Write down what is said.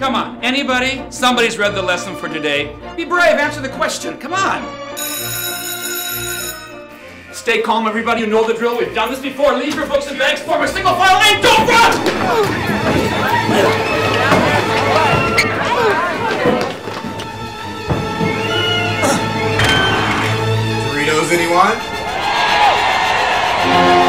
Come on, anybody? Somebody's read the lesson for today. Be brave, answer the question, come on. Stay calm, everybody. You know the drill. We've done this before. Leave your books and bags, form a single file lane. Don't run! Doritos, anyone?